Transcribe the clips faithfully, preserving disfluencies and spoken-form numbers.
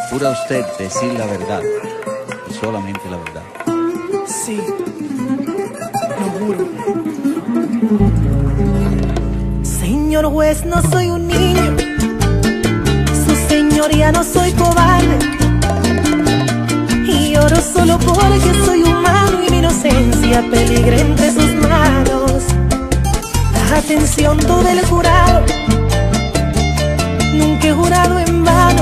¿Jura usted decir la verdad y solamente la verdad? Sí, lo juro. Señor juez, no soy un niño, su señoría, no soy cobarde, y lloro solo porque soy humano y mi inocencia peligra entre sus manos. Atención todo el jurado, nunca he jurado en vano.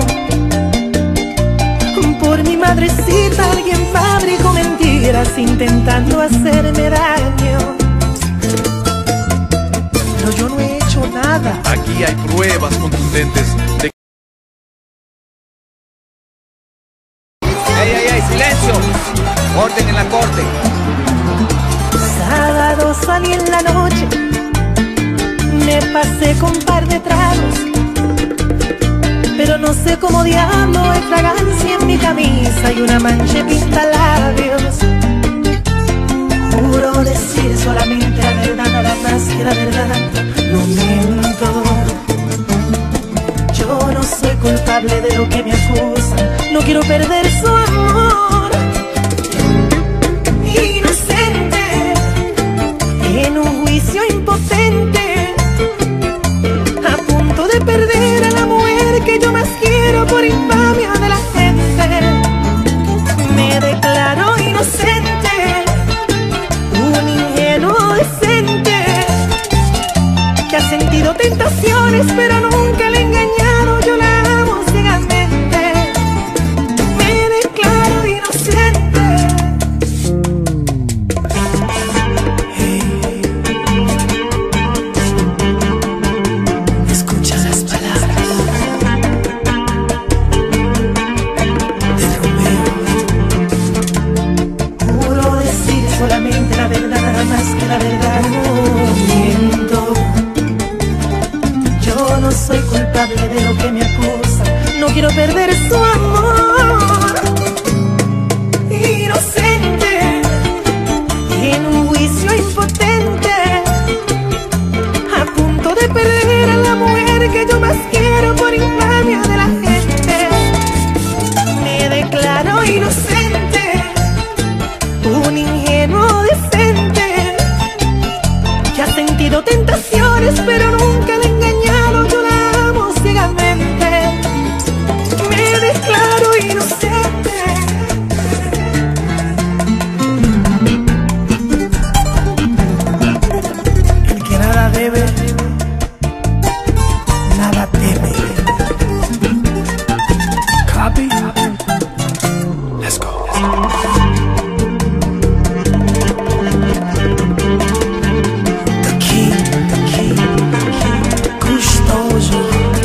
Por mi madrecita alguien fabricó mentiras intentando hacerme daño. Pero yo no he hecho nada. Aquí hay pruebas contundentes de... ¡Ey, ey, ey! ¡Silencio! ¡Orden en la corte! Sábado salí en la noche, me pasé con un par de tragos, pero no sé cómo diablo hay fragancia en mi camisa y una mancha de pintalabios. Juro decir solamente la verdad, nada más que la verdad. No miento, yo no soy culpable de lo que me acusan. No quiero perder su amor. Inocente, en un juicio impotente, a punto de perder a la mujer que yo más quiero por infamia de la gente. Me declaro inocente, un ingenuo decente que ha sentido tentaciones pero nunca le he engañado. Yo la amo ciegamente. Me declaro inocente. Hey, escucha las palabras de Romeo. Juro decir solamente la verdad, nada más que la verdad. No miento, yo no soy culpable de lo que me acusan. No quiero perder su amor. Inocente, en un juicio impotente, a punto de perder a la mujer que yo más quiero por infamia de la gente. Me declaro inocente, un ingenuo decente que ha sentido tentaciones pero nunca le he engañado. Yo la amo ciegamente. Me declaro inocente. El que nada debe, nada teme. Copy. Let's go. The king, the king, the king, gustoso.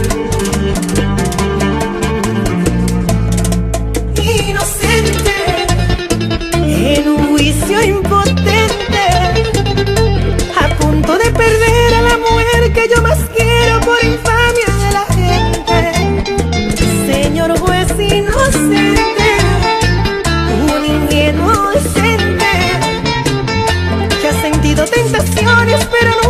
Inocente, en un juicio impotente, a punto de perder a la mujer que yo más quiero por infamia de la gente. Señor juez inocente, un ingenuo decente que ha sentido tentaciones pero no